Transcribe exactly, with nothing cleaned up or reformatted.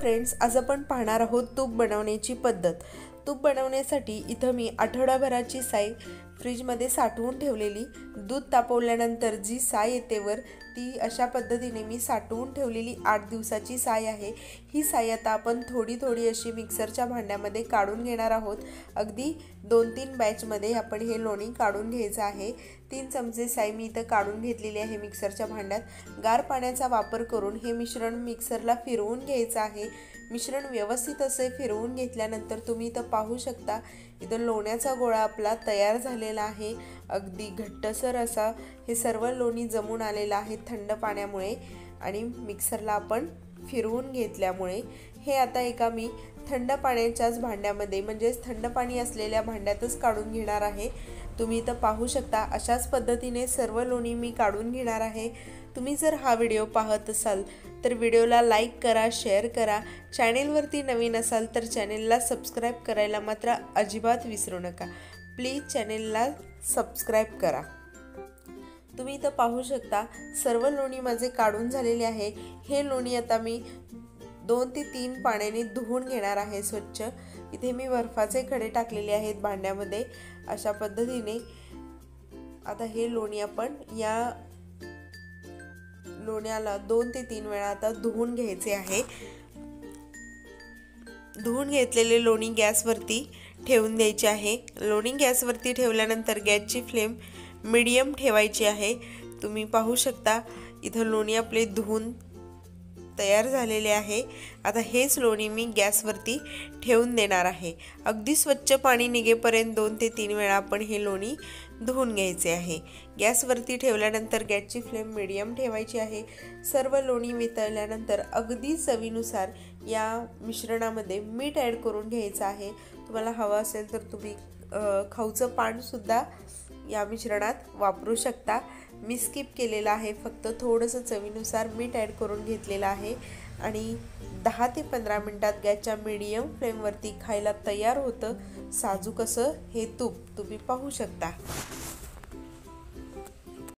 Friends, आज आपण पाहणार आहोत तूप बनवण्याची पद्धत। तूप बनवण्यासाठी इथं मी आठवडाभराची साय फ्रीजमध्ये साठवून ठेवलेली, दूध तापवल्यानंतर जी साय येते वर ती अशा पद्धतीने मी साठवून ठेवलेली आठ दिवसाची साय आहे। ही साय आता आपण थोडी थोडी अशी मिक्सरच्या भांड्यामध्ये काढून घेणार आहोत। अगदी दोन तीन बॅचमध्ये आपण हे लोणी काढून घ्यायचं आहे। तीन चमचे साय मी इथं काढून घेतलेली आहे मिक्सरच्या भांड्यात। गार पाण्याचा वापर करून हे मिश्रण मिक्सरला फिरवून घ्यायचं आहे। मिश्रण व्यवस्थित असे फिरवून घेतल्यानंतर तुम्ही इथं पाहू शकता, इथं लोण्याचा गोळा आपला तयार झालेला आहे। अगदी घट्टसर असा हे सर्व लोणी जमून आलेला आहे थंड पाण्यामुळे आणि मिक्सरला आपण फिरवून घेतल्यामुळे। हे आता एका मी थंड पाण्याच्याच भांड्यामध्ये म्हणजे थंड पाणी असलेल्या भांड्यातच काढून घेणार आहे। तुम्ही इथं पाहू शकता अशाच पद्धतीने सर्व लोणी मी काढून घेणार आहे। तुम्ही जर हा व्हिडिओ पाहत असाल तर व्हिडिओला लाईक करा, शेअर करा। चॅनेलवरती नवीन असाल तर चॅनेलला सबस्क्राईब करायला मात्र अजिबात विसरू नका। प्लीज चॅनेलला सबस्क्राईब करा। तुम्ही इथं पाहू शकता सर्व लोणी माझे काढून झालेले आहे। हे लोणी आता मी दोन ते तीन पाण्याने धुवून घेणार आहे स्वच्छ। इथे मी बर्फाचे खडे टाकलेले आहेत भांड्यामध्ये अशा पद्धतीने। आता हे लोणी आपण या लोण्याला दोन ते तीन वेळा आता धुवून घ्यायचे आहे। धुवून घेतलेले लोणी गॅसवरती ठेवून द्यायचे आहे। लोणी गॅसवरती ठेवल्यानंतर गॅसची फ्लेम मीडियम ठेवायची आहे। तुम्ही पाहू शकता इथं लोणी आपले धुवून तयार झालेले आहे। आता हेच लोणी मी गॅसवरती ठेवून देणार आहे। अगदी स्वच्छ पाणी निघेपर्यंत दोन ते तीन वेळा आपण हे लोणी धुवून घ्यायचे आहे। गॅसवरती ठेवल्यानंतर गॅसची फ्लेम मीडियम ठेवायची आहे। सर्व लोणी वितळल्यानंतर अगदी चवीनुसार या मिश्रणामध्ये मीठ ॲड करून घ्यायचं आहे। तुम्हाला हवं असेल तर तुम्ही खाऊचं पान सुद्धा या मिश्रणात वापरू शकता। मी स्किप केलेला आहे, फक्त थोडंसं चवीनुसार मीठ ॲड करून घेतलेलं आहे आणि दहा ते पंधरा मिनिटात गॅसच्या मीडियम फ्लेमवरती खायला तयार होतं साजूक असं हे तूप। तुम्ही पाहू शकता।